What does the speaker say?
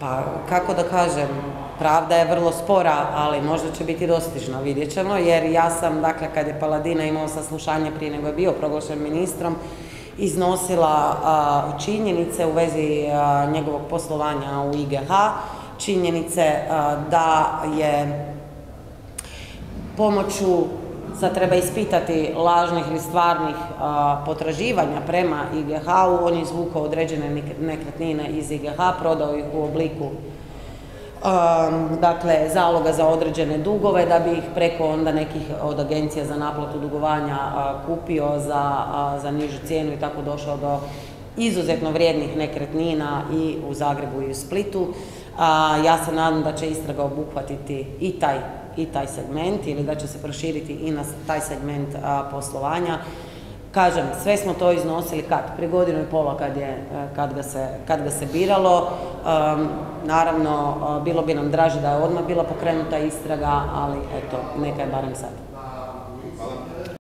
Pa, kako da kažem, pravda je vrlo spora, ali možda će biti dostižna, vidjet ćemo, jer ja sam, dakle, kad je Paladina imao saslušanje prije nego je bio proglašen ministrom, iznosila činjenice u vezi njegovog poslovanja u IGH, činjenice da je pomoću, sad treba ispitati, lažnih ili stvarnih potraživanja prema IGH-u, on je izvukao određene nekretnine iz IGH, prodao ih u obliku dakle, zaloga za određene dugove, da bi ih preko onda nekih od agencija za naplatu dugovanja kupio za nižu cijenu i tako došao do izuzetno vrijednih nekretnina i u Zagrebu i u Splitu. Ja se nadam da će istraga obuhvatiti i taj segment, ili da će se proširiti i na taj segment poslovanja. Kažem, sve smo to iznosili prije godinu i pola kad ga se biralo. Naravno, bilo bi nam draže da je odmah bila pokrenuta istraga, ali eto, neka je barem sad.